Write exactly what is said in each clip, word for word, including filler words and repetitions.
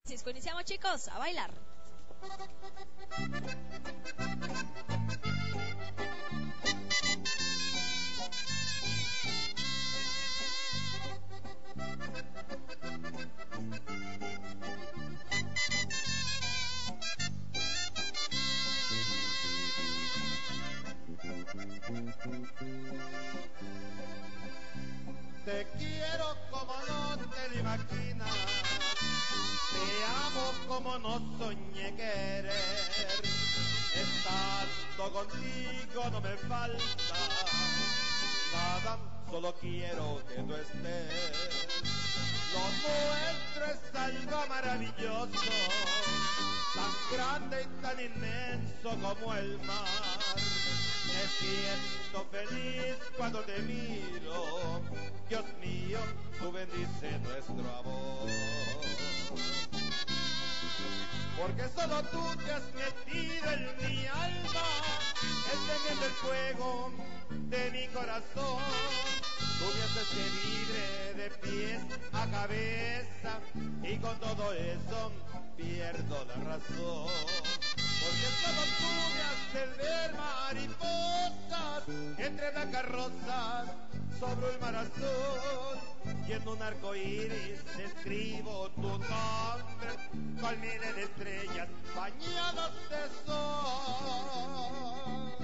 Francisco, iniciamos, chicos, a bailar. Te quiero como no te lo imaginas, te amo como no soñé querer. Estando contigo no me falta nada, solo quiero que tú estés. Lo nuestro es algo maravilloso, tan grande y tan inmenso como el mar. Me siento feliz cuando te miro, Dios mío, tú bendice nuestro amor. Porque solo tú te has metido en mi alma, encendiendo el fuego de mi corazón. Tú me haces que vibre de pies a cabeza y con todo eso pierdo la razón. Porque solo tú me haces ver mariposas entre blancas rosas sobre un mar azul, y en un arco iris escribo tu nombre con miles de estrellas bañadas de sol.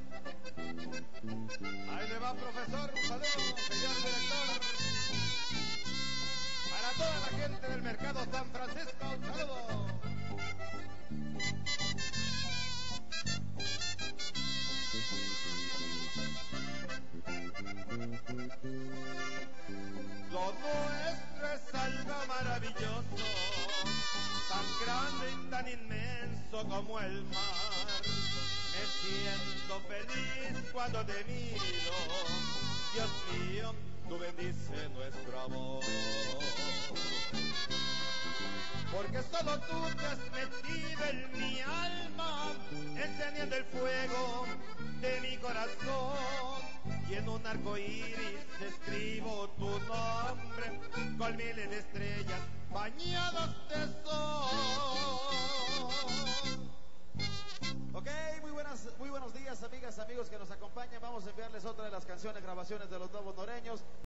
Ahí le va, profesor, un saludo, señor director. Para toda la gente del mercado San Francisco, un saludo. Lo nuestro es algo maravilloso, tan grande y tan inmenso como el mar. Me siento feliz cuando te miro, Dios mío, tú bendice nuestro amor. Porque solo tú te has metido en mi alma, encendiendo el fuego de mi corazón. Y en un arco iris escribo tu nombre con miles de estrellas bañadas de sol. Ok, muy buenas, muy buenos días, amigas, amigos que nos acompañan. Vamos a enviarles otra de las canciones, grabaciones de los Nuevos Noreños.